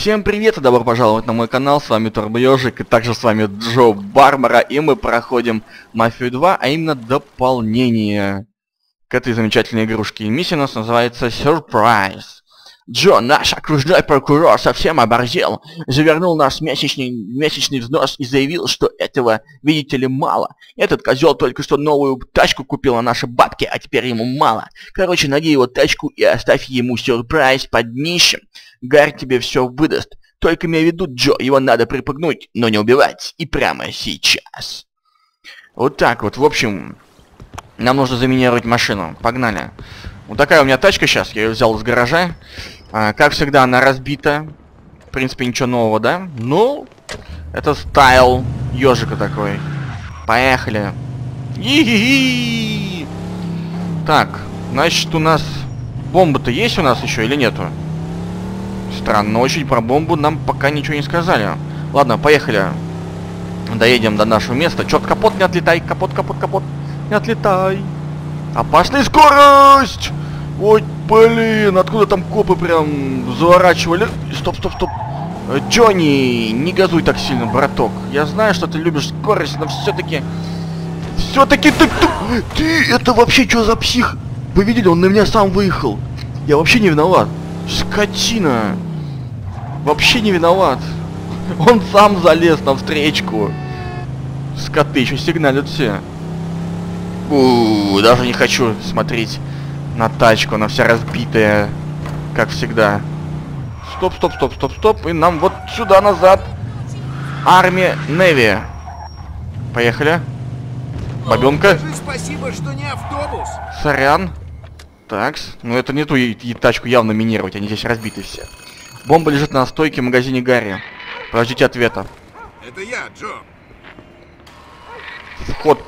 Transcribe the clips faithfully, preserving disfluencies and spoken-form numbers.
Всем привет и добро пожаловать на мой канал, с вами Турбоежик и также с вами Джо Барбара, и мы проходим Мафию два, а именно дополнение к этой замечательной игрушке. Миссия у нас называется Сюрприз. Джо, наш окружной прокурор, совсем оборзел, завернул наш месячный, месячный взнос и заявил, что этого, видите ли, мало. Этот козел только что новую тачку купил на наши бабки, а теперь ему мало. Короче, найди его тачку и оставь ему сюрприз под днищем. Гарь тебе все выдаст. Только имей в виду, Джо, его надо припугнуть, но не убивать. И прямо сейчас. Вот так вот, в общем, нам нужно заминировать машину. Погнали. Вот такая у меня тачка сейчас, я ее взял из гаража. А, как всегда, она разбита. В принципе, ничего нового, да? Ну, это стайл ежика такой. Поехали. И-и-и! Так, значит, у нас бомба-то есть у нас еще или нету? Странно, очень про бомбу нам пока ничего не сказали. Ладно, поехали. Доедем до нашего места. Чёрт, капот, не отлетай. Капот, капот, капот. Не отлетай. Опасная скорость! Ой, блин, откуда там копы прям заворачивали? Стоп, стоп, стоп. Джонни, не газуй так сильно, браток. Я знаю, что ты любишь скорость, но все-таки... Все-таки ты, ты... Ты, это вообще что за псих? Вы видели, он на меня сам выехал. Я вообще не виноват. Скотина. Вообще не виноват. Он сам залез на встречку. Скоты еще сигналят все. У-у-у, даже не хочу смотреть на тачку, она вся разбитая, как всегда. Стоп, стоп, стоп, стоп, стоп. И нам вот сюда назад. Армия Неви. Поехали. Бабенка. Спасибо, что не автобус. Сорян. Такс. Ну это не ту и, и тачку явно минировать, они здесь разбиты все. Бомба лежит на стойке в магазине Гарри. Подождите ответа. Это я, Джо. Вход.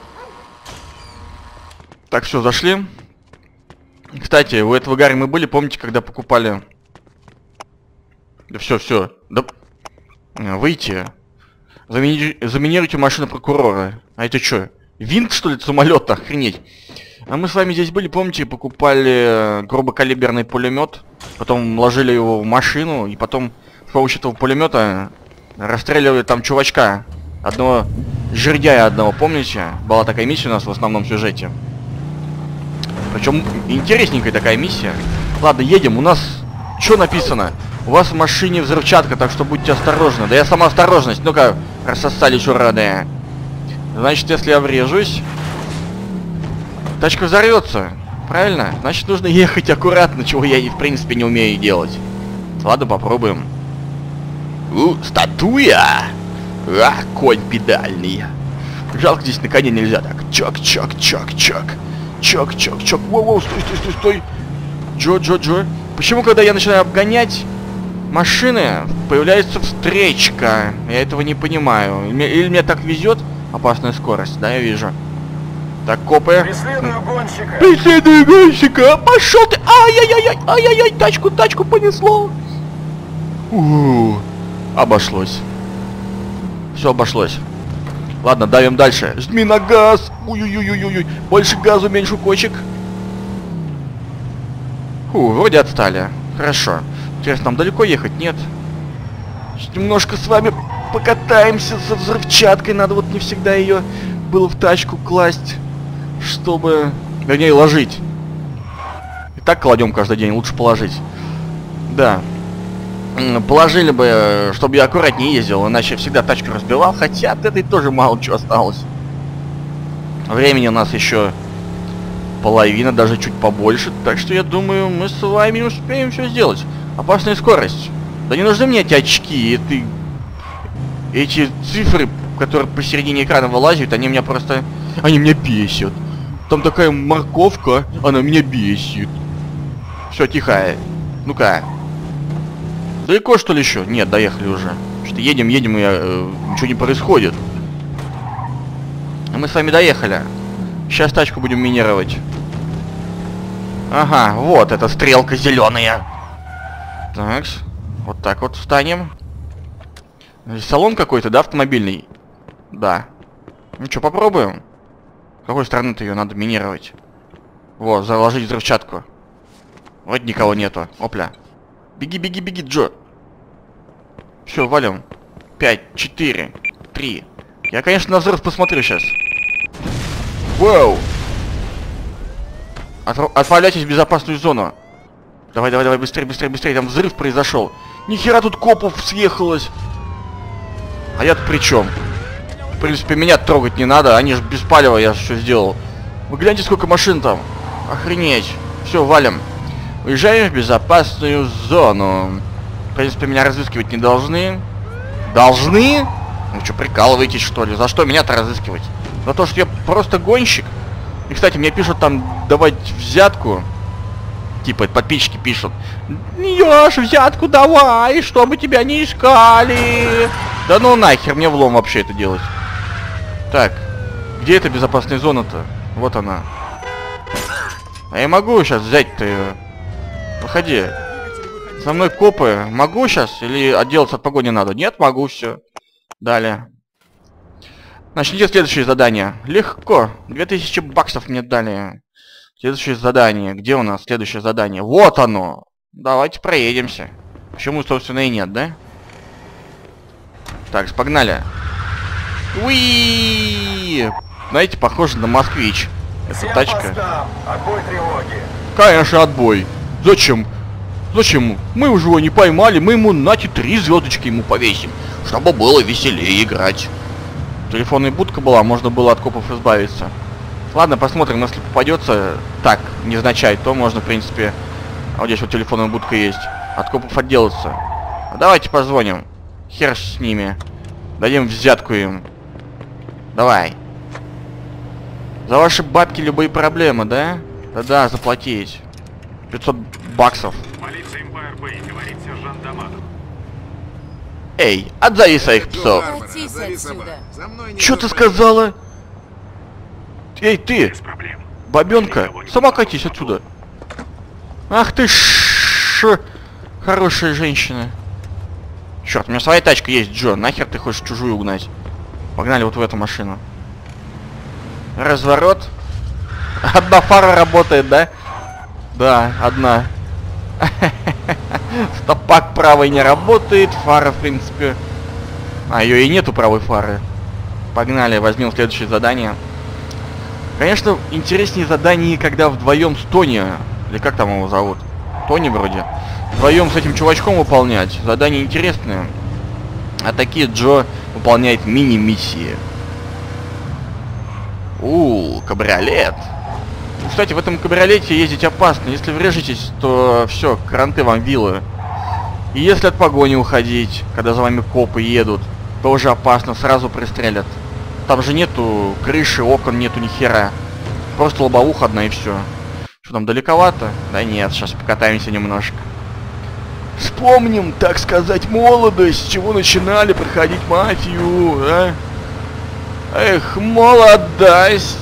Так, все, зашли. Кстати, у этого Гарри мы были, помните, когда покупали... Да все, все. Да... Выйти. Замини... Заминируйте машину прокурора. А это что? Винт, что ли, самолета? Охренеть. А мы с вами здесь были, помните, покупали грубокалиберный пулемет, потом ложили его в машину, и потом с помощью этого пулемета расстреливали там чувачка. Одного жердяя одного, помните? Была такая миссия у нас в основном сюжете. Причем интересненькая такая миссия. Ладно, едем. У нас что написано? У вас в машине взрывчатка, так что будьте осторожны. Да я сама осторожность. Ну-ка, рассосались урады. Значит, если я врежусь, тачка взорвется. Правильно? Значит, нужно ехать аккуратно, чего я, в принципе, не умею делать. Ладно, попробуем. У, статуя! А, конь педальный. Жалко, здесь на коне нельзя. Так, чок-чок-чок-чок. Чок-чок-чок. Воу-воу, стой, стой, стой, стой. Джо-джо-джо. Почему, когда я начинаю обгонять машины, появляется встречка? Я этого не понимаю. Или мне так везет? Опасная скорость, да, я вижу. Так, копы. Преследую гонщика. Преследую гонщика. Пошел ты. Ай-яй-яй, ай-яй-яй, тачку, тачку понесло. У-у-у. Обошлось. Все обошлось. Ладно, давим дальше. Жми на газ. Ой-ой-ой-ой-ой. Больше газу, меньше кочек. Фу, вроде отстали. Хорошо. Интересно, нам далеко ехать? Нет. Немножко с вами покатаемся со взрывчаткой. Надо вот не всегда ее было в тачку класть, чтобы... Вернее, ложить. И так кладем каждый день, лучше положить. Да. Положили бы, чтобы я аккуратнее ездил, иначе всегда тачку разбивал. Хотя от этой тоже мало чего осталось. Времени у нас еще половина, даже чуть побольше. Так что я думаю, мы с вами успеем все сделать. Опасная скорость. Да не нужны мне эти очки, эти, эти цифры, которые посередине экрана вылазят, они меня просто... Они меня бесят. Там такая морковка, она меня бесит. Все, тихо. Ну-ка. Далеко, что ли, еще? Нет, доехали уже. Что-то едем, едем, и э, ничего не происходит. А мы с вами доехали. Сейчас тачку будем минировать. Ага, вот эта стрелка зеленая. Так, вот так вот встанем. Салон какой-то, да, автомобильный? Да. Ну что, попробуем? С какой стороны-то ее надо минировать? Вот, заложить взрывчатку. Вот никого нету. Опля. Беги, беги, беги, Джо. Все, валим. Пять, четыре, три. Я, конечно, на взрыв посмотрю сейчас. Вау! Отв... Отправляйтесь в безопасную зону. Давай, давай, давай, быстрее, быстрее, быстрее. Там взрыв произошел. Нихера тут копов съехалось. А я-то при чем? В принципе, меня трогать не надо. Они же без палева, я что сделал. Вы гляньте, сколько машин там. Охренеть. Все, валим. Уезжаем в безопасную зону. В принципе, меня разыскивать не должны. Должны? Ну что, прикалываетесь, что ли? За что меня-то разыскивать? За то, что я просто гонщик? И, кстати, мне пишут там давать взятку. Типа, подписчики пишут. Ёж, взятку давай, чтобы тебя не искали. Да ну нахер, мне влом вообще это делать. Так, где эта безопасная зона-то? Вот она. А я могу сейчас взять-то ее? Выходи. Со мной копы. Могу сейчас? Или отделаться от погони надо? Нет, могу, все. Далее. Начните следующее задание. Легко. две тысячи баксов мне дали. Следующее задание. Где у нас следующее задание? Вот оно. Давайте проедемся. Почему, собственно, и нет, да? Так, погнали. Уи! Знаете, похоже на москвич. Эта тачка. Отбой тревоги. Конечно, отбой. Зачем? Зачем? Мы уже его не поймали, мы ему нате три звездочки ему повесим, чтобы было веселее играть. Телефонная будка была, можно было от копов избавиться. Ладно, посмотрим, если попадется так, невзначай, то можно, в принципе... А вот здесь вот телефонная будка есть. От копов отделаться. А давайте позвоним. Хер с ними. Дадим взятку им. Давай. За ваши бабки любые проблемы, да? Да-да, заплатить. пятьсот баксов. Полиция Эмпайр Бэй, говорит сержант Даматов. Эй, отзови своих псов. Катись отсюда. Чё ты сказала? Эй, ты, Без проблем. бабёнка, сама катись отсюда. Ах ты ш... Хорошая женщина. Черт, у меня своя тачка есть, Джо. Нахер ты хочешь чужую угнать? Погнали вот в эту машину. Разворот. Одна фара работает, да? Да, одна. Стопак правой не работает. Фара, в принципе... А, ее и нету правой фары. Погнали, возьмем следующее задание. Конечно, интереснее задание, когда вдвоем с Тони. Или как там его зовут? Тони вроде. Вдвоем с этим чувачком выполнять. Задание интересное. А такие Джо выполняет мини-миссии. У, кабриолет. Кстати, в этом кабриолете ездить опасно. Если врежетесь, то все, кранты вам вилы. И если от погони уходить, когда за вами копы едут, тоже опасно, сразу пристрелят. Там же нету крыши, окон нету ни хера. Просто лобовуха одна и все. Что там, далековато? Да нет, сейчас покатаемся немножко. Вспомним, так сказать, молодость, с чего начинали проходить мафию, да? Эх, молодость.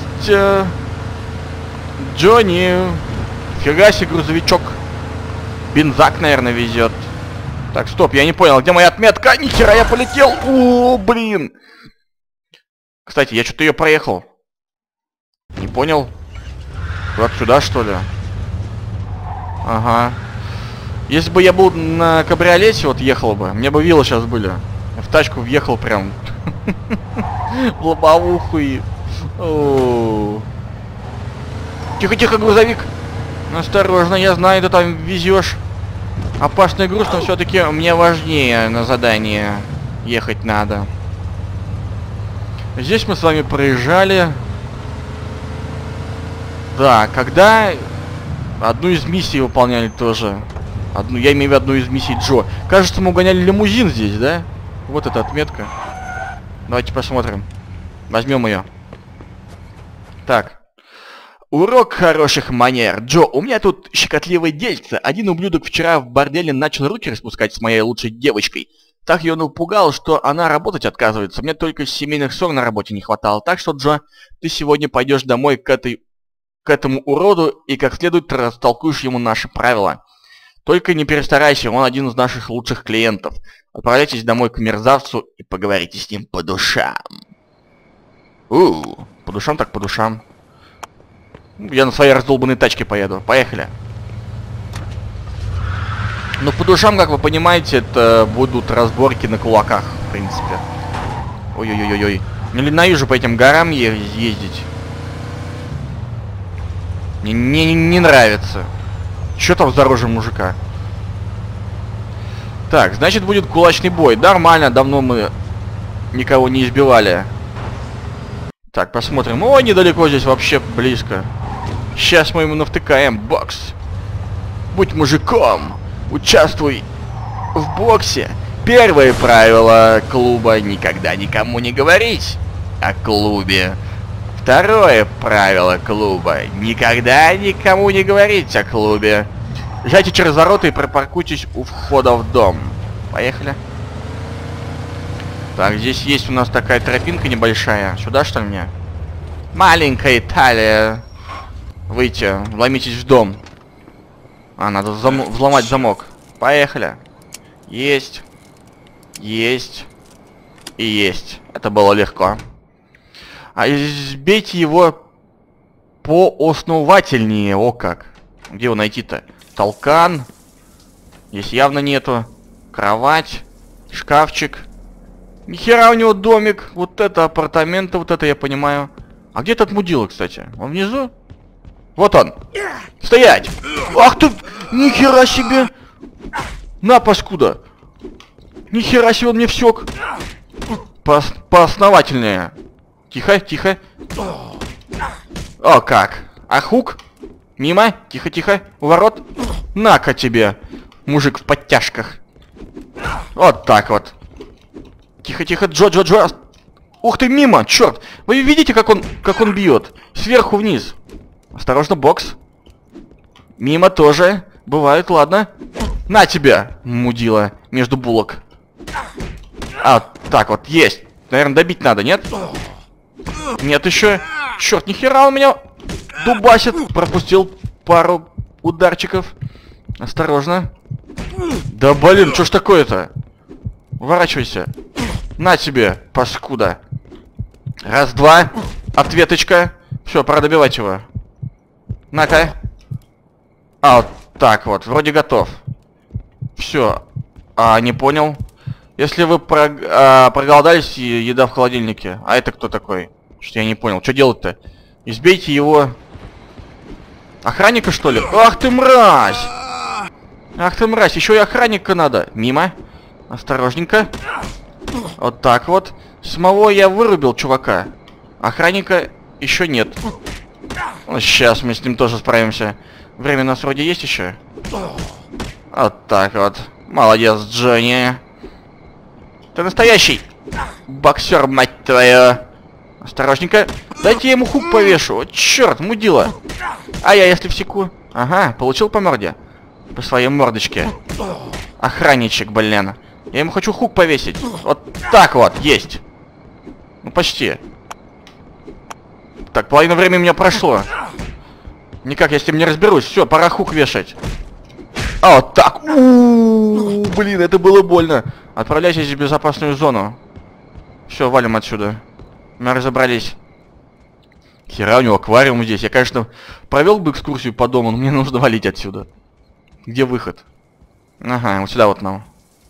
Джонни. Фига себе грузовичок. Бензак, наверное, везет. Так, стоп, я не понял, где моя отметка? Нихера, я полетел. О, блин. Кстати, я что-то ее проехал. Не понял. Вот сюда, что ли? Ага. Если бы я был на кабриолете, вот ехал бы, мне бы вилы сейчас были. В тачку въехал прям. В лобовуху и... Тихо-тихо, грузовик. Осторожно, я знаю, ты там везешь. Опасный груз, но все-таки мне важнее на задание ехать надо. Здесь мы с вами проезжали. Да, когда одну из миссий выполняли тоже. Одну, я имею в виду одну из миссий Джо. Кажется, мы угоняли лимузин здесь, да? Вот эта отметка. Давайте посмотрим. Возьмем ее. Так. Урок хороших манер. Джо, у меня тут щекотливое дельце. Один ублюдок вчера в борделе начал руки распускать с моей лучшей девочкой. Так ее напугал, что она работать отказывается. Мне только семейных ссор на работе не хватало. Так что, Джо, ты сегодня пойдешь домой к этой... к этому уроду и как следует растолкуешь ему наши правила. Только не перестарайся, он один из наших лучших клиентов. Отправляйтесь домой к мерзавцу и поговорите с ним по душам. У, по душам так по душам. Я на своей раздолбанной тачке поеду. Поехали. Ну, по душам, как вы понимаете, это будут разборки на кулаках, в принципе. Ой-ой-ой-ой. Ненавижу по этим горам е ездить. Мне не, не нравится. Чё там за рожа мужика? Так, значит, будет кулачный бой. Нормально, давно мы никого не избивали. Так, посмотрим. О, недалеко здесь, вообще близко. Сейчас мы ему навтыкаем. Бокс. Будь мужиком. Участвуй в боксе. Первое правило клуба — никогда никому не говорить о клубе. Второе правило клуба — никогда никому не говорить о клубе. Езжайте через ворота и припаркуйтесь у входа в дом. Поехали. Так, здесь есть у нас такая тропинка небольшая. Сюда, что ли, мне? Маленькая Италия. Выйти, вломитесь в дом. А, надо зам... взломать замок. Поехали. Есть. Есть. И есть. Это было легко. А избейте его поосновательнее. О как. Где его найти-то? Толкан. Здесь явно нету. Кровать. Шкафчик. Нихера у него домик. Вот это апартаменты. Вот это я понимаю. А где этот мудила, кстати? Он внизу? Вот он. Стоять! Ах ты! Нихера себе! На, паскуда! Нихера себе он мне всёк! По поосновательнее. Тихо, тихо. О, как! А хук? Мимо? Тихо, тихо. У ворот. На-ка тебе, мужик в подтяжках. Вот так вот. Тихо, тихо, Джо, Джо, Джо. Ух ты, мимо, черт! Вы видите, как он, как он бьет? Сверху вниз. Осторожно, бокс. Мимо тоже. Бывает, ладно. На тебя, мудила, между булок. А, так вот, есть. Наверное, добить надо, нет? Нет еще. Черт, нихера он меня дубасит. Пропустил пару ударчиков. Осторожно. Да блин, что ж такое-то? Уворачивайся. На тебе, паскуда. Раз, два. Ответочка. Все, пора добивать его. На-ка. А, вот так вот, вроде готов. Все. А, не понял. Если вы про, а, проголодались, еда в холодильнике. А это кто такой? Что я не понял. Что делать-то? Избейте его. Охранника, что ли? Ах ты мразь! Ах ты мразь, еще и охранника надо. Мимо. Осторожненько. Вот так вот. Самого я вырубил чувака. Охранника еще нет. Ну, сейчас мы с ним тоже справимся. Время у нас вроде есть еще. Вот так вот. Молодец, Джонни. Ты настоящий боксер, мать твою. Осторожненько. Дайте я ему хук повешу. Вот черт, мудила. А я если всеку. Ага, получил по морде. По своей мордочке. Охранничек, блин. Я ему хочу хук повесить. Вот так вот, есть. Ну, почти. Так, половина времени у меня прошло. Никак я с ним не разберусь. Все, пора хук вешать. А, вот так. У-у-у, блин, это было больно. Отправляйтесь в безопасную зону. Все, валим отсюда. Мы разобрались. Хера у него аквариум здесь. Я, конечно, провел бы экскурсию по дому, но мне нужно валить отсюда. Где выход? Ага, вот сюда вот нам.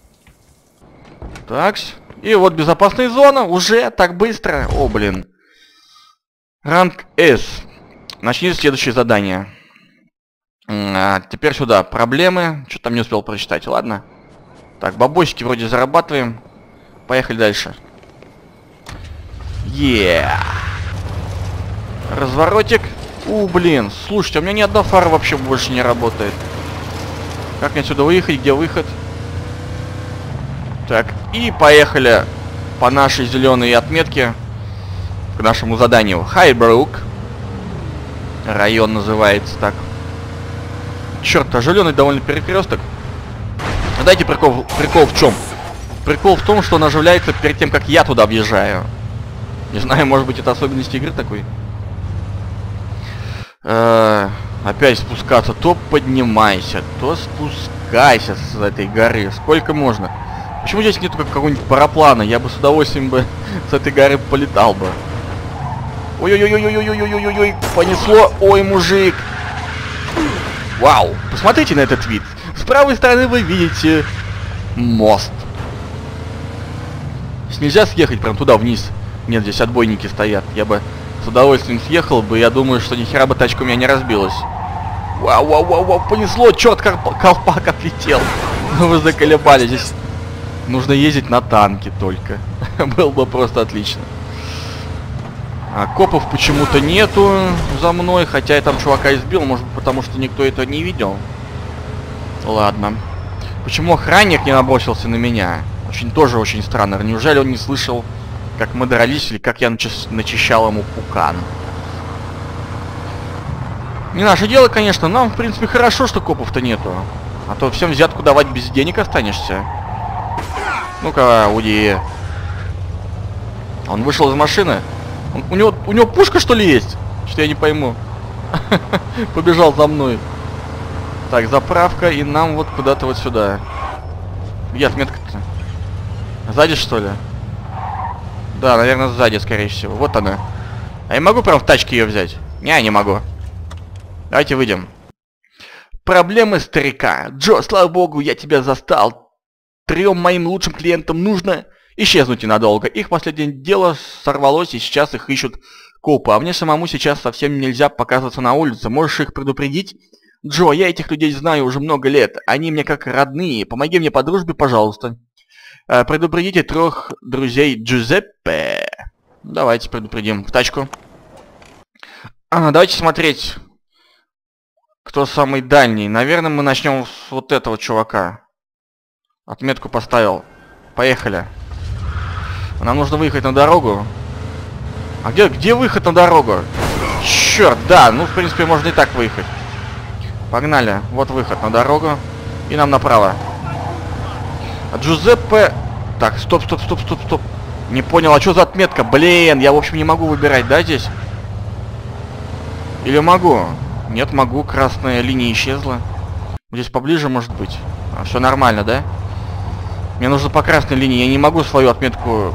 Такс. И вот безопасная зона. Уже так быстро. О, блин. Ранг S. Начни следующее задание. А, теперь сюда. Проблемы. Что там не успел прочитать, ладно? Так, бабосики вроде зарабатываем. Поехали дальше. Yeah. Разворотик. У, блин. Слушайте, у меня ни одна фара вообще больше не работает. Как мне отсюда выехать? Где выход? Так, и поехали по нашей зеленой отметке к нашему заданию. Хайбрук. Район называется так. Черт, оживленный довольно перекресток. Дайте прикол, прикол в чем? Прикол в том, что он оживляется перед тем, как я туда въезжаю. Не знаю, может быть, это особенность игры такой. Э-э, опять спускаться. То поднимайся, то спускайся с этой горы. Сколько можно? Почему здесь нету какого-нибудь параплана? Я бы с удовольствием бы с этой горы полетал бы. Ой-ой-ой-ой-ой-ой-ой-ой-ой, понесло. Ой, мужик. Вау, посмотрите на этот вид. правой стороны вы видите мост. Нельзя съехать прям туда вниз. Нет, здесь отбойники стоят. Я бы с удовольствием съехал бы. Я думаю, что ни хера бы тачка у меня не разбилась. Вау, вау, вау, вау, понесло. Черт, колпак отлетел. Вы заколебали. Здесь нужно ездить на танке только. Было бы просто отлично. А копов почему-то нету за мной. Хотя я там чувака избил. Может быть, потому что никто это не видел. Ладно. Почему охранник не набросился на меня? Очень тоже очень странно. Неужели он не слышал, как мы дрались, или как я начи начищал ему пукан? Не наше дело, конечно. Нам, в принципе, хорошо, что копов-то нету. А то всем взятку давать без денег останешься. Ну-ка, уйди. Он вышел из машины. Он, у него, у него пушка, что ли, есть? Что я не пойму. Побежал за мной. Так, заправка, и нам вот куда-то вот сюда. Где отметка-то? Сзади, что ли? Да, наверное, сзади, скорее всего. Вот она. А я могу прям в тачке ее взять? Не, не могу. Давайте выйдем. Проблемы старика. Джо, слава богу, я тебя застал. Трем моим лучшим клиентам нужно исчезнуть ненадолго. Их последнее дело сорвалось, и сейчас их ищут копы. А мне самому сейчас совсем нельзя показываться на улице. Можешь их предупредить? Джо, я этих людей знаю уже много лет. Они мне как родные. Помоги мне по дружбе, пожалуйста. Э, предупредите трех друзей Джузеппе. Давайте предупредим. В тачку. А, давайте смотреть, кто самый дальний. Наверное, мы начнем с вот этого чувака. Отметку поставил. Поехали. Нам нужно выехать на дорогу. А где, где выход на дорогу? Черт, да. Ну, в принципе, можно и так выехать. Погнали. Вот выход на дорогу. И нам направо. А Джузеппе... Так, стоп, стоп, стоп, стоп, стоп. Не понял, а что за отметка? Блин, я, в общем, не могу выбирать, да, здесь? Или могу? Нет, могу. Красная линия исчезла. Здесь поближе, может быть. А, все нормально, да? Мне нужно по красной линии. Я не могу свою отметку...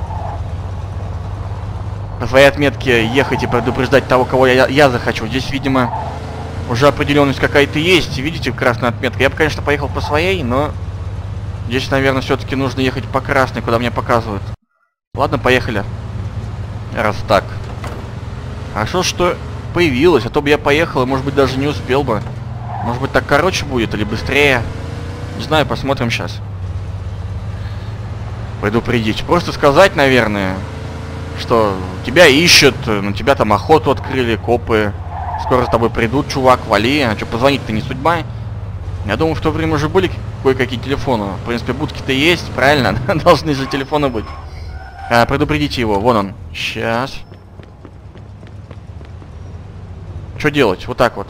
По своей отметке ехать и предупреждать того, кого я, я захочу. Здесь, видимо... Уже определенность какая-то есть. Видите, красная отметка. Я бы, конечно, поехал по своей, но... Здесь, наверное, все-таки нужно ехать по красной, куда мне показывают. Ладно, поехали. Раз так. Хорошо, что появилась. А то бы я поехал и, может быть, даже не успел бы. Может быть, так короче будет или быстрее. Не знаю, посмотрим сейчас. Предупредить. Просто сказать, наверное, что тебя ищут, на тебя там охоту открыли, копы. Скоро с тобой придут, чувак, вали. А что, позвонить-то не судьба? Я думаю, в то время уже были кое-какие телефоны. В принципе, будки-то есть, правильно? Должны же телефоны быть. А, предупредите его, вон он. Сейчас. Что делать? Вот так вот.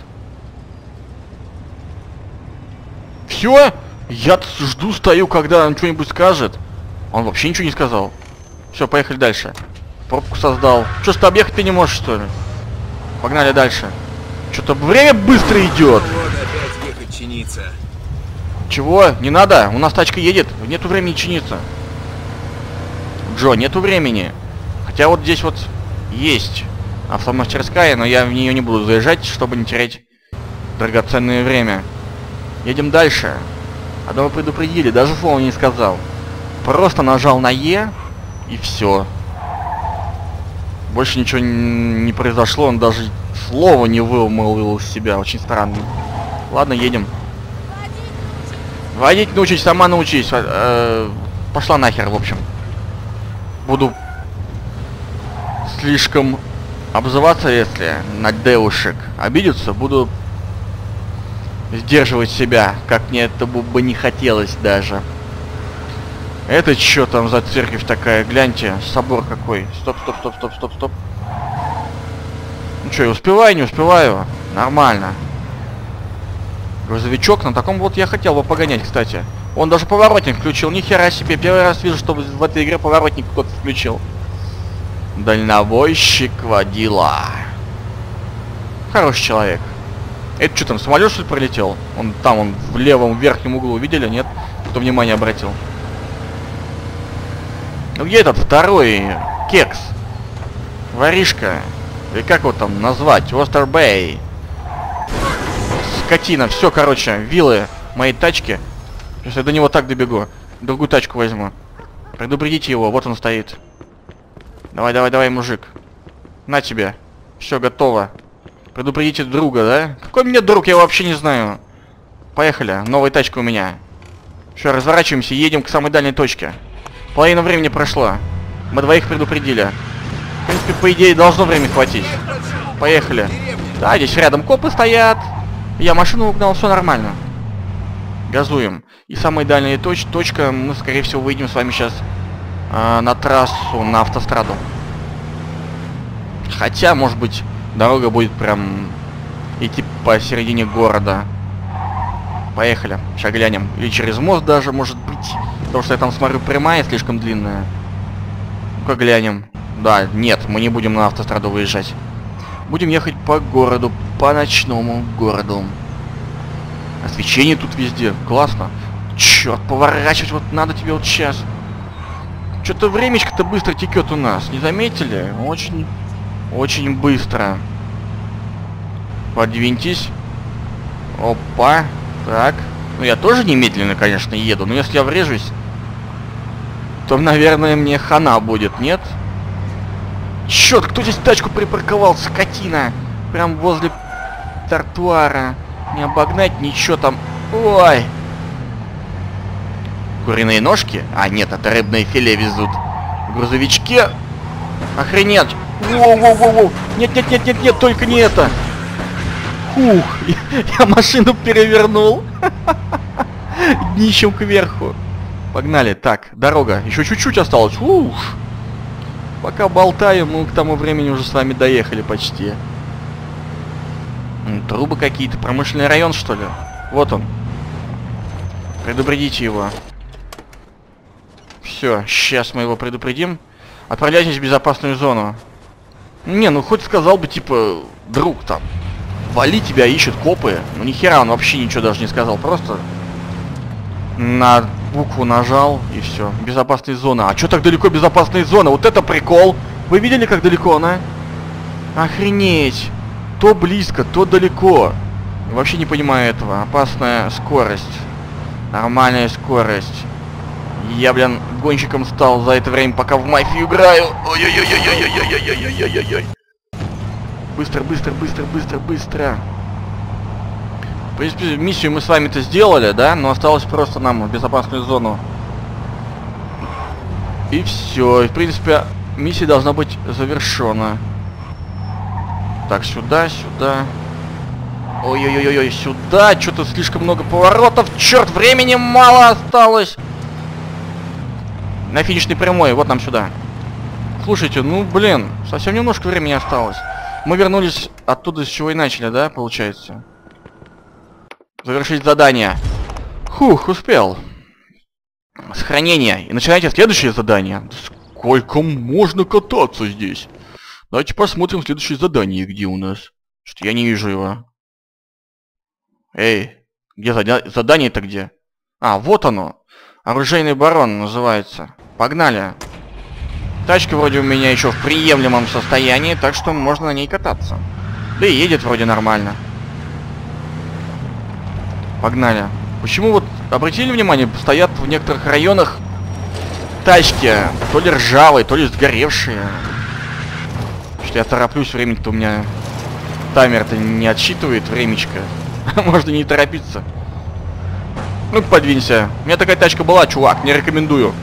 Все? Я жду, стою, когда он что-нибудь скажет. Он вообще ничего не сказал. Все, поехали дальше. Пробку создал. Что, что, объехать ты не можешь, что ли? Погнали дальше. Что-то время быстро идет. Вот опять ехать чиниться. Чего? Не надо. У нас тачка едет. Нету времени чиниться. Джо, нету времени. Хотя вот здесь вот есть автомастерская, но я в нее не буду заезжать, чтобы не терять драгоценное время. Едем дальше. Одного предупредили, даже слова не сказал. Просто нажал на Е и все. Больше ничего не произошло, он даже слова не вымолвил из себя. Очень странно. Ладно, едем. Водить научись, сама научись. Э, пошла нахер, в общем. Буду слишком обзываться, если на девушек обидеться, буду сдерживать себя, как мне это бы не хотелось даже. Это что там за церковь такая? Гляньте, собор какой. Стоп, стоп, стоп, стоп, стоп, стоп. Ну что, я успеваю, не успеваю? Нормально. Грузовичок, на таком вот я хотел бы погонять, кстати. Он даже поворотник включил, ни хера себе. Первый раз вижу, что в этой игре поворотник кто-то включил. Дальнобойщик водила. Хороший человек. Это что там, самолет что ли пролетел? Он там, он в левом верхнем углу, видели, нет? Кто внимание обратил? Ну где этот второй кекс? Воришка. Или как его там назвать? Остербей. Скотина. Все, короче, вилы моей тачки Сейчас я до него так добегу. Другую тачку возьму. Предупредите его, вот он стоит. Давай, давай, давай, мужик. На тебе. Все, готово. Предупредите друга, да? Какой мне друг, я вообще не знаю. Поехали, новая тачка у меня. Все, разворачиваемся, едем к самой дальней точке. Половина времени прошло. Мы двоих предупредили. В принципе, по идее, должно времени хватить. Поехали. Да, здесь рядом копы стоят. Я машину угнал, все нормально. Газуем. И самая дальняя точ точка, мы, скорее всего, выйдем с вами сейчас э, на трассу, на автостраду. Хотя, может быть, дорога будет прям идти посередине города. Поехали. Сейчас глянем. Или через мост даже, может быть. Потому что я там смотрю, прямая слишком длинная. Ну-ка глянем. Да, нет, мы не будем на автостраду выезжать. Будем ехать по городу, по ночному городу. Освещение тут везде. Классно. Черт, поворачивать вот надо тебе вот сейчас. Что-то времечко-то быстро текет у нас. Не заметили? Очень, очень быстро. Подвиньтесь. Опа. Так. Ну я тоже немедленно, конечно, еду. Но если я врежусь, то, наверное, мне хана будет, нет? Черт, кто здесь тачку припарковал, скотина? Прям возле тротуара. Не обогнать, ничего там. Ой. Куриные ножки? А, нет, это рыбное филе везут. В грузовичке. Охренеть. Воу-воу-воу-воу. Нет-нет-нет-нет-нет, нет, только не это. Фух, я, я машину перевернул. Днищем кверху. Погнали. Так, дорога. Еще чуть-чуть осталось. Ух. Пока болтаем, мы к тому времени уже с вами доехали почти. Трубы какие-то. Промышленный район, что ли? Вот он. Предупредите его. Все, сейчас мы его предупредим. Отправляйтесь в безопасную зону. Не, ну хоть сказал бы, типа, друг там. Вали, тебя ищут копы. Ну нихера, он вообще ничего даже не сказал. Просто на букву нажал и все. Безопасная зона. А что так далеко безопасная зона? Вот это прикол. Вы видели, как далеко она? Охренеть. То близко, то далеко. Вообще не понимаю этого. Опасная скорость. Нормальная скорость. Я, блин, гонщиком стал за это время, пока в мафию играю. Ой-ой-ой-ой-ой-ой-ой-ой-ой-ой-ой-ой. Быстро, быстро, быстро, быстро, быстро. В принципе, миссию мы с вами-то сделали, да? Но осталось просто нам в безопасную зону. И все. И, в принципе, миссия должна быть завершена. Так, сюда, сюда. Ой-ой-ой-ой, сюда. Что-то слишком много поворотов. Черт, времени мало осталось. На финишной прямой, вот нам сюда. Слушайте, ну, блин, совсем немножко времени осталось. Мы вернулись оттуда, с чего и начали, да, получается? Завершить задание. Хух, успел. Сохранение. И начинайте следующее задание. Сколько можно кататься здесь? Давайте посмотрим следующее задание, где у нас. Что-то я не вижу его. Эй, где зада... задание-то где? А, вот оно. Оружейный барон называется. Погнали. Тачка вроде у меня еще в приемлемом состоянии, так что можно на ней кататься. Да и едет вроде нормально. Погнали. Почему вот, обратили внимание, стоят в некоторых районах тачки, то ли ржавые, то ли сгоревшие. Что я тороплюсь, времени-то у меня таймер-то не отсчитывает времечко. Можно не торопиться. Ну-ка, подвинься. У меня такая тачка была, чувак, не рекомендую.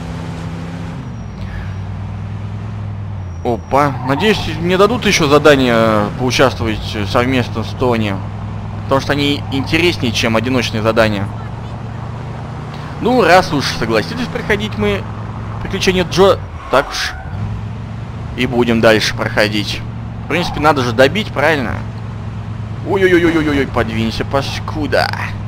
Опа. Надеюсь, мне дадут еще задание поучаствовать совместно с Тони. Потому что они интереснее, чем одиночные задания. Ну, раз уж согласитесь проходить мы приключения Джо, так уж и будем дальше проходить. В принципе, надо же добить, правильно? Ой-ой-ой-ой-ой-ой, подвинься, паскуда.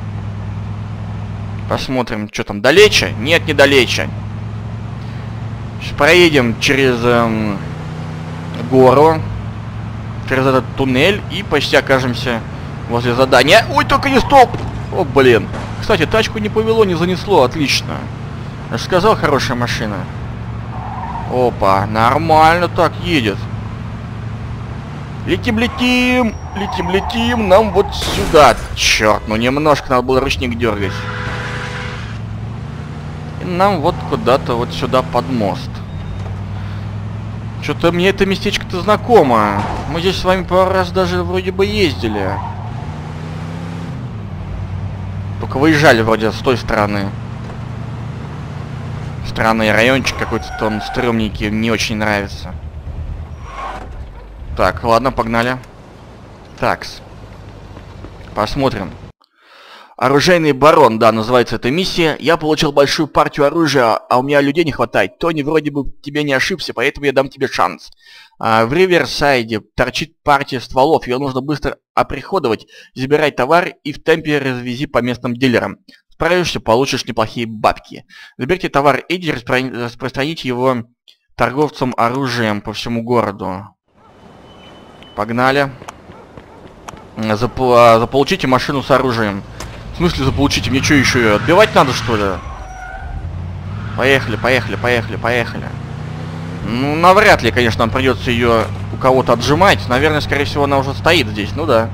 Посмотрим, что там, далече? Нет, не далече. Сейчас проедем через эм, гору, через этот туннель и почти окажемся возле задания. Ой, только не стоп! О, блин. Кстати, тачку не повело, не занесло, отлично. Я же сказал, хорошая машина. Опа, нормально так едет. Летим, летим, летим, летим, нам вот сюда. Черт, ну немножко надо было ручник дергать. И нам вот куда-то вот сюда под мост. Что-то мне это местечко-то знакомо. Мы здесь с вами пару раз даже вроде бы ездили. Только выезжали вроде с той стороны. Странный райончик какой-то, он стрёмненький, не очень нравится. Так, ладно, погнали. Такс. Посмотрим. Оружейный барон, да, называется эта миссия. Я получил большую партию оружия, а у меня людей не хватает. Тони вроде бы тебе не ошибся, поэтому я дам тебе шанс. А, в Риверсайде торчит партия стволов, ее нужно быстро оприходовать, забирай товар и в темпе развези по местным дилерам. Справишься, получишь неплохие бабки. Заберите товар и распро... распространите его торговцам оружием по всему городу. Погнали. Запо... Заполучите машину с оружием. В смысле заполучите? Мне что, еще ее отбивать надо, что ли? Поехали, поехали, поехали, поехали. Ну, навряд ли, конечно, нам придется ее у кого-то отжимать. Наверное, скорее всего, она уже стоит здесь. Ну да.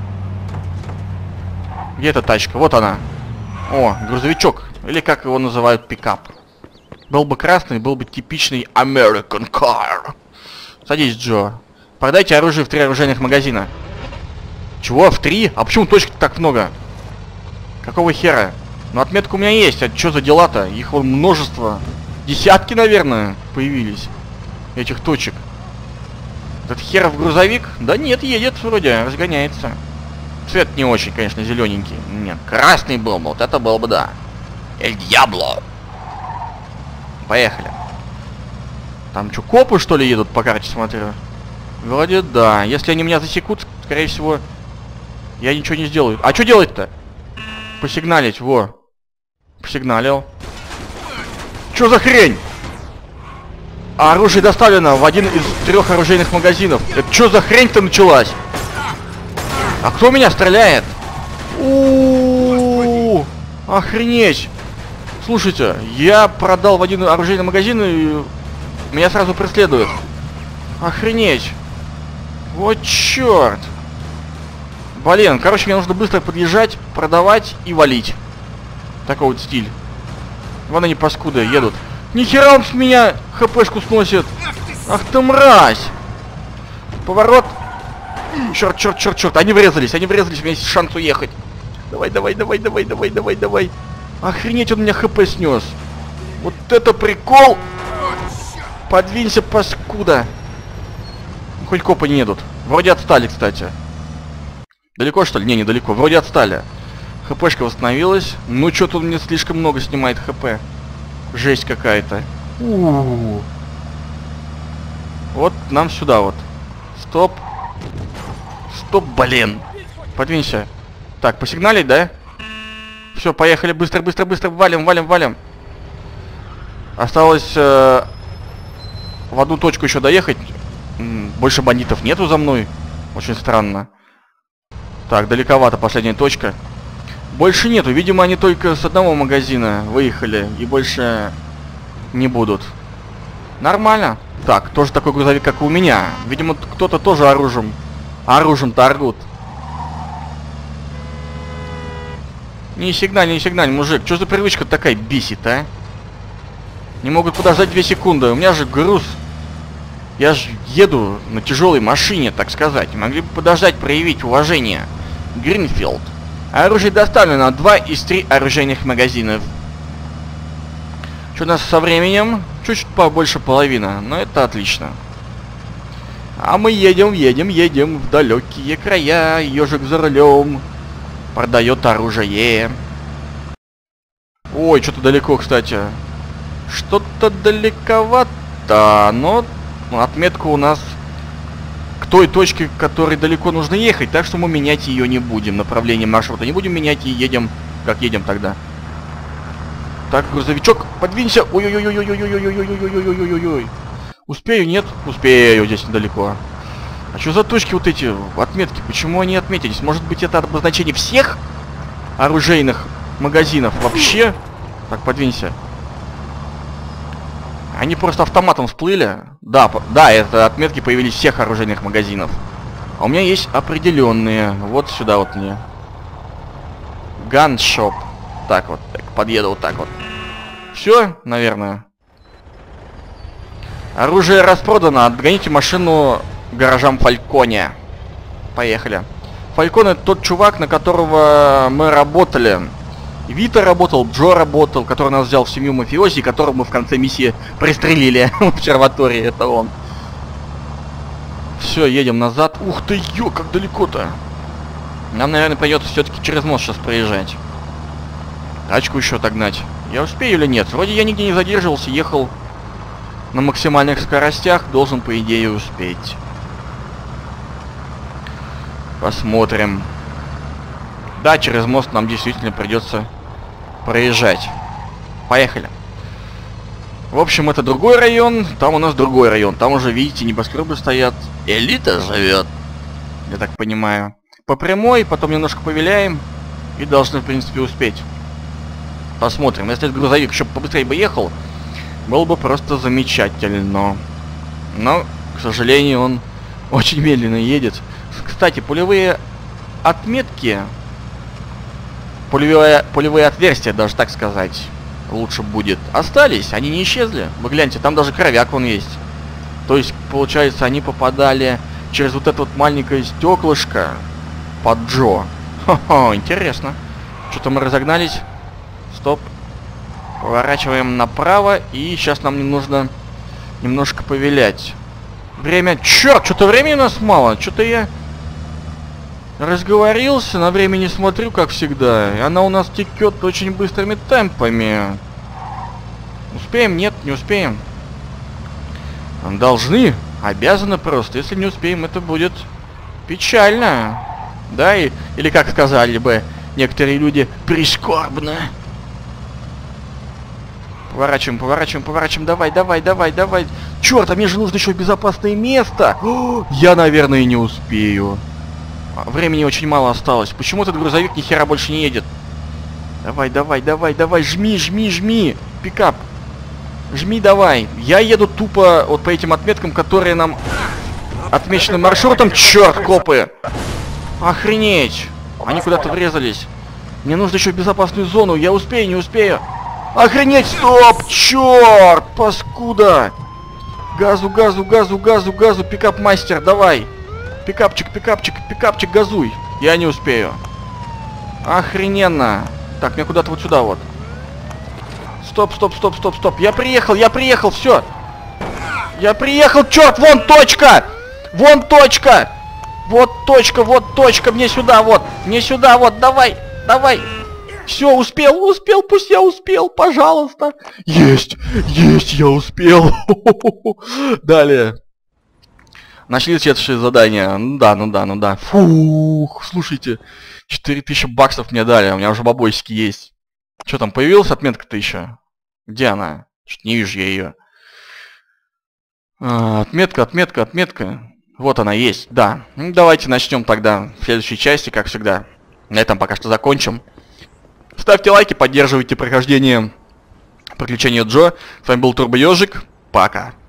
Где эта тачка? Вот она. О, грузовичок. Или как его называют, пикап. Был бы красный, был бы типичный American car. Садись, Джо. Продайте оружие в три оружейных магазина. Чего? В три? А почему точек так много? Какого хера? Ну, отметка у меня есть. А что за дела-то? Их вон множество. Десятки, наверное, появились. Этих точек. Этот херов грузовик? Да нет, едет вроде, разгоняется. Цвет не очень, конечно, зелененький. Нет, красный был бы, вот это было бы, да. Эль Дьябло. Поехали. Там что, копы, что ли, едут по карте, смотрю? Вроде да. Если они меня засекут, скорее всего, я ничего не сделаю. А что делать-то? Посигналить, во. Посигналил. Что за хрень? А оружие доставлено в один из трех оружейных магазинов. Это что за хрень-то началась? А кто меня стреляет? У-у-у-у-у! Охренеть! Слушайте, я продал в один оружейный магазин и меня сразу преследуют. Охренеть! Вот черт! Блин, короче, мне нужно быстро подъезжать, продавать и валить. Такой вот стиль. Вон они, паскуды, едут. Нихера он с меня хпшку сносит. Ах ты мразь! Поворот. Черт, черт, черт, черт. Они врезались, они врезались, у меня есть шанс уехать. Давай, давай, давай, давай, давай, давай, давай. Охренеть, он меня хп снес. Вот это прикол! Подвинься, паскуда. Хоть копы не едут. Вроде отстали, кстати. Далеко, что ли? Не, недалеко. Вроде отстали. ХПшка восстановилась. Ну, что-то он мне слишком много снимает хп. Жесть какая-то. У-у-у. Вот нам сюда вот. Стоп. Стоп, блин. Подвинься. Так, посигналить, да? Все, поехали. Быстро, быстро, быстро. Валим, валим, валим. Осталось э, в одну точку еще доехать. Больше бандитов нету за мной. Очень странно. Так, далековато последняя точка. Больше нету. Видимо, они только с одного магазина выехали. И больше не будут. Нормально. Так, тоже такой грузовик, как и у меня. Видимо, кто-то тоже оружием. Оружием торгует. Не сигналь, не сигналь, мужик. Что за привычка такая бесит, а? Не могут подождать две секунды. У меня же груз. Я же еду на тяжелой машине, так сказать. Могли бы подождать, проявить уважение. Гринфилд. Оружие доставлено на два из трех оружейных магазинов. Что у нас со временем? Чуть-чуть побольше половины. Но это отлично. А мы едем, едем, едем в далекие края. Ежик за рулем продает оружие. Ой, что-то далеко, кстати. Что-то далековато. Но отметка у нас к той точке, к которой далеко нужно ехать. Так что мы менять ее не будем. Направление маршрута не будем менять и едем, как едем тогда. Так, грузовичок, подвинься. Ой-ой-ой-ой-ой-ой-ой-ой-ой-ой-ой-ой-ой-ой. Успею? Нет? Успею, здесь недалеко. А что за точки вот эти, отметки? Почему они отметились? Может быть, это обозначение всех оружейных магазинов вообще? Так, подвинься. Они просто автоматом всплыли. Да, да, это отметки появились всех оружейных магазинов. А у меня есть определенные. Вот сюда вот мне. Ганшоп. Так вот, так, подъеду вот так вот. Все, наверное. Оружие распродано. Отгоните машину к гаражам Фальконе. Поехали. Фалькон — это тот чувак, на которого мы работали. Вита работал, Джо работал, который нас взял в семью мафиози, которого мы в конце миссии пристрелили в обсерватории. Это он. Все, едем назад. Ух ты, ё, как далеко-то. Нам, наверное, придется все-таки через мост сейчас проезжать. Тачку еще отогнать. Я успею или нет? Вроде я нигде не задерживался, ехал на максимальных скоростях. Должен, по идее, успеть. Посмотрим. Да, через мост нам действительно придется проезжать. Поехали. В общем, это другой район. Там у нас другой район. Там уже, видите, небоскребы стоят. Элита живет. Я так понимаю. По прямой, потом немножко повиляем. И должны, в принципе, успеть. Посмотрим. Если этот грузовик еще побыстрее бы ехал, было бы просто замечательно. Но, к сожалению, он очень медленно едет. Кстати, пулевые отметки, пулевые, пулевые отверстия, даже так сказать, лучше будет, остались, они не исчезли. Вы гляньте, там даже кровяк вон есть. То есть, получается, они попадали через вот это вот маленькое стеклышко под Джо. Хо-хо, интересно. Что-то мы разогнались. Стоп. Поворачиваем направо, и сейчас нам не нужно немножко повилять. Время... Черт, что-то времени у нас мало. Что-то я разговорился, на время не смотрю, как всегда. И она у нас текет очень быстрыми темпами. Успеем? Нет, не успеем. Должны, обязаны просто. Если не успеем, это будет печально. Да, и, или как сказали бы некоторые люди, прискорбно. Поворачиваем, поворачиваем, поворачиваем. Давай, давай, давай, давай. Черт, а мне же нужно еще безопасное место. О, я, наверное, не успею. Времени очень мало осталось. Почему этот грузовик ни хера больше не едет? Давай, давай, давай, давай. Жми, жми, жми. Пикап. Жми, давай. Я еду тупо вот по этим отметкам, которые нам отмечены маршрутом. Черт, копы. Охренеть. Они куда-то врезались. Мне нужно еще безопасную зону. Я успею, не успею. Охренеть, стоп! Черт! Паскуда! Газу, газу, газу, газу, газу, пикап-мастер, давай! Пикапчик, пикапчик, пикапчик, газуй! Я не успею. Охрененно! Так, мне куда-то вот сюда вот. Стоп, стоп, стоп, стоп, стоп. Я приехал, я приехал, все! Я приехал, черт, вон точка! Вон точка! Вот точка, вот точка, мне сюда, вот! Мне сюда, вот, давай, давай! Все, успел, успел, пусть я успел, пожалуйста. Есть, есть, я успел. Далее. Нашли следующее задание. Ну да, ну да, ну да. Фух, слушайте. четыре тысячи баксов мне дали, у меня уже бабосики есть. Что там, появилась отметка-то еще? Где она? Что-то не вижу я ее. А, отметка, отметка, отметка. Вот она есть, да. Ну, давайте начнем тогда в следующей части, как всегда. На этом пока что закончим. Ставьте лайки, поддерживайте прохождение приключения Джо. С вами был Турбо Ёжик. Пока.